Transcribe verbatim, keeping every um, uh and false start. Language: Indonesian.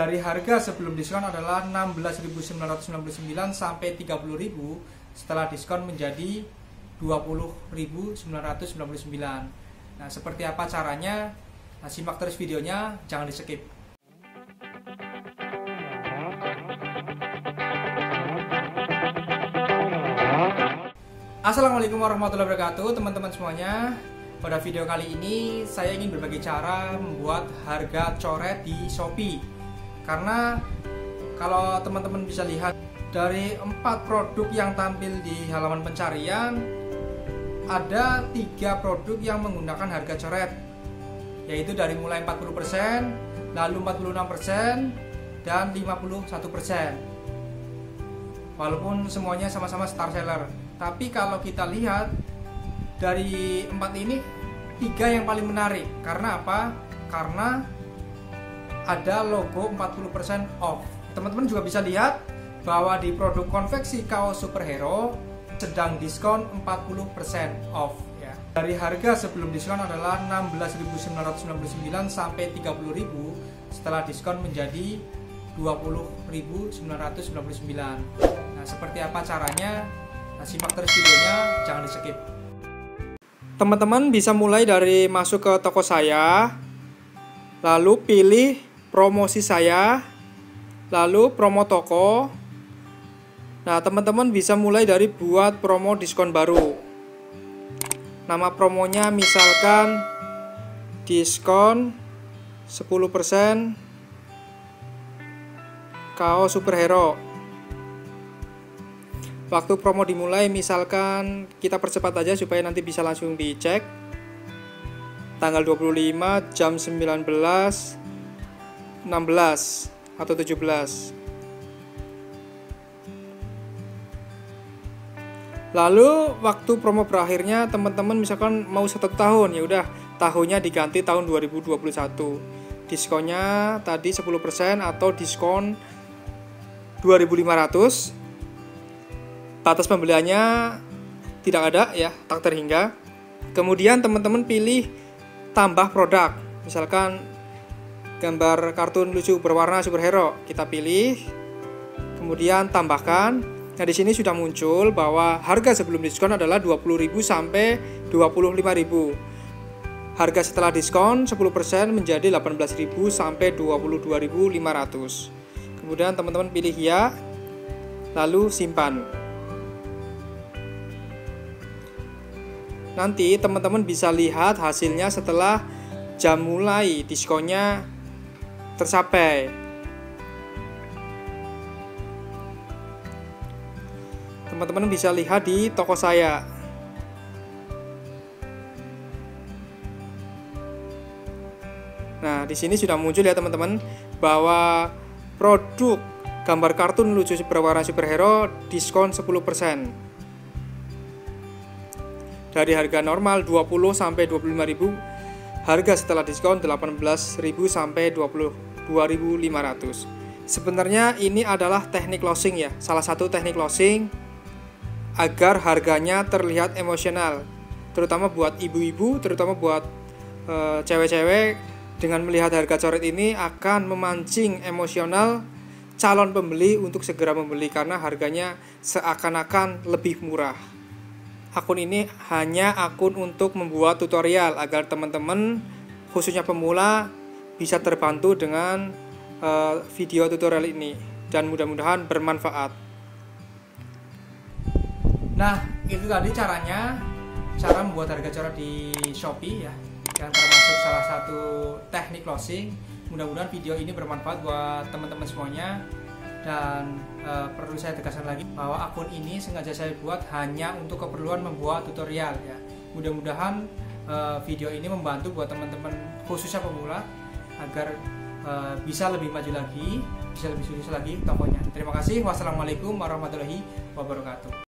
Dari harga sebelum diskon adalah enam belas ribu sembilan ratus sembilan puluh sembilan sampai tiga puluh ribu, setelah diskon menjadi dua puluh ribu sembilan ratus sembilan puluh sembilan. Nah, seperti apa caranya? Nah, simak terus videonya, jangan di skip. Assalamualaikum warahmatullahi wabarakatuh, teman-teman semuanya. Pada video kali ini saya ingin berbagi cara membuat harga coret di Shopee. Karena kalau teman-teman bisa lihat dari empat produk yang tampil di halaman pencarian, ada tiga produk yang menggunakan harga coret, yaitu dari mulai empat puluh persen, lalu empat puluh enam persen, dan lima puluh satu persen. Walaupun semuanya sama-sama star seller, tapi kalau kita lihat dari empat ini, tiga yang paling menarik. Karena apa? Karena ada logo empat puluh persen off. Teman-teman juga bisa lihat bahwa di produk konveksi kaos superhero sedang diskon empat puluh persen off ya. Dari harga sebelum diskon adalah enam belas ribu sembilan ratus sembilan puluh sembilan sampai tiga puluh ribu, setelah diskon menjadi dua puluh ribu sembilan ratus sembilan puluh sembilan. Nah, seperti apa caranya? Nah, simak terus videonya, jangan di skip. Teman-teman bisa mulai dari masuk ke toko saya, lalu pilih promosi saya, lalu promo toko. Nah, teman-teman bisa mulai dari buat promo diskon baru. Nama promonya misalkan diskon sepuluh persen kaos superhero. Waktu promo dimulai misalkan kita percepat aja supaya nanti bisa langsung dicek. Tanggal dua puluh lima jam sembilan belas enam belas atau tujuh belas. Lalu waktu promo berakhirnya teman-teman misalkan mau satu tahun, ya udah tahunnya diganti tahun dua ribu dua puluh satu. Diskonnya tadi sepuluh persen atau diskon dua ribu lima ratus. Batas pembeliannya tidak ada ya, tak terhingga. Kemudian teman-teman pilih tambah produk. Misalkan gambar kartun lucu berwarna superhero, kita pilih. Kemudian tambahkan. Nah, di sini sudah muncul bahwa harga sebelum diskon adalah dua puluh ribu sampai dua puluh lima ribu. Harga setelah diskon sepuluh persen menjadi delapan belas ribu sampai dua puluh dua ribu lima ratus. Kemudian teman-teman pilih ya, lalu simpan. Nanti teman-teman bisa lihat hasilnya setelah jam mulai diskonnya tercapai. Teman-teman bisa lihat di toko saya. Nah, di sini sudah muncul ya teman-teman bahwa produk gambar kartun lucu berwarna superhero diskon sepuluh persen. Dari harga normal dua puluh sampai dua puluh lima ribu, harga setelah diskon delapan belas ribu sampai dua puluh dua ribu lima ratus. Sebenarnya ini adalah teknik closing ya, salah satu teknik closing agar harganya terlihat emosional, terutama buat ibu-ibu, terutama buat e, cewek-cewek. Dengan melihat harga coret ini akan memancing emosional calon pembeli untuk segera membeli karena harganya seakan-akan lebih murah. Akun ini hanya akun untuk membuat tutorial agar teman-teman khususnya pemula bisa terbantu dengan uh, video tutorial ini dan mudah-mudahan bermanfaat. Nah, itu tadi caranya, cara membuat harga coret di Shopee ya, yang termasuk salah satu teknik closing. Mudah-mudahan video ini bermanfaat buat teman-teman semuanya. Dan e, perlu saya tegaskan lagi bahwa akun ini sengaja saya buat hanya untuk keperluan membuat tutorial ya. Mudah-mudahan e, video ini membantu buat teman-teman khususnya pemula agar e, bisa lebih maju lagi, bisa lebih sukses lagi tokonya. Terima kasih. Wassalamualaikum warahmatullahi wabarakatuh.